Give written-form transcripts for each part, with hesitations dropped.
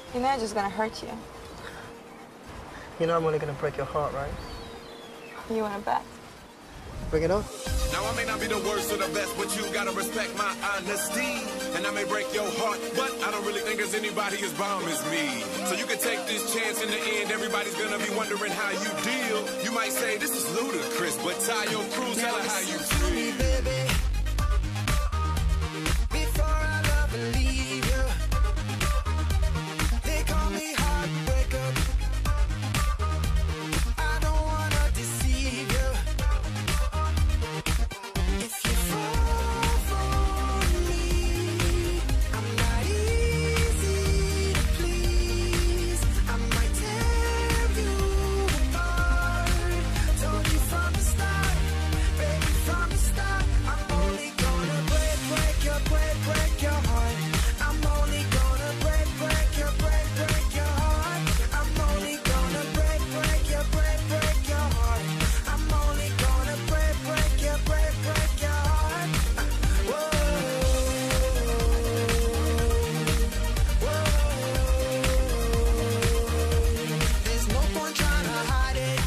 You know I'm just gonna hurt you. You know I'm only gonna break your heart, right? You wanna bet? Bring it on. Now I may not be the worst or the best, but you gotta respect my honesty. And I may break your heart, but I don't really think there's anybody as bomb as me. So you can take this chance. In the end, everybody's gonna be wondering how you deal. You might say this is ludicrous, but tie your crew, tell her how you feel. Me, baby, before I love and leave you. They call me heartbreaker. I don't wanna deceive you. If you fall for me, I'm not easy to please. I might tear you apart. Told you from the start, baby, from the start. I'm only gonna break your heart. I'm only gonna break your heart. I'm only gonna break your heart. I'm only gonna break your heart. Whoa, whoa. There's no point trying to hide it.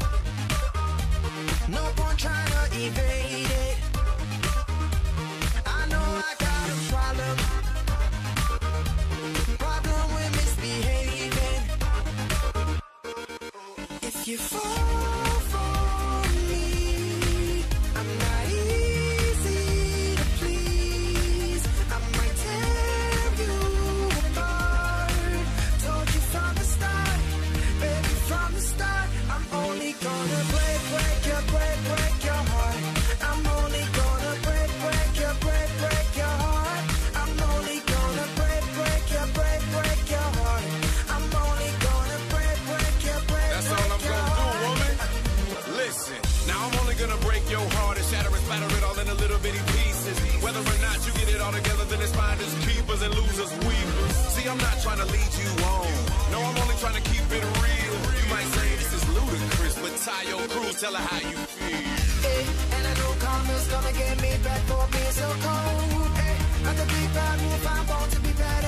No point trying to evade it. I know I got a problem with misbehaving. If you fall for me, I'm not easy to please. I might tear you apart. Told you from the start, baby, from the start. I'm only gonna break your heart. I'm only gonna break your heart. I'm only gonna break your heart. I'm only gonna break your That's all I'm gonna do, woman. Listen, now I'm only gonna break your heart and shatter and splatter it all into little bitty pieces. Whether or not you get it all together, then it's finders, keepers, and losers, weepers. See, I'm not trying to lead you on. No, I'm only trying to keep it real. You might say this is ludicrous, but tie your crew, tell her how you feel. And I know karma's gonna get me back for being so cold. At the big bad wolf, I'm born to be bad.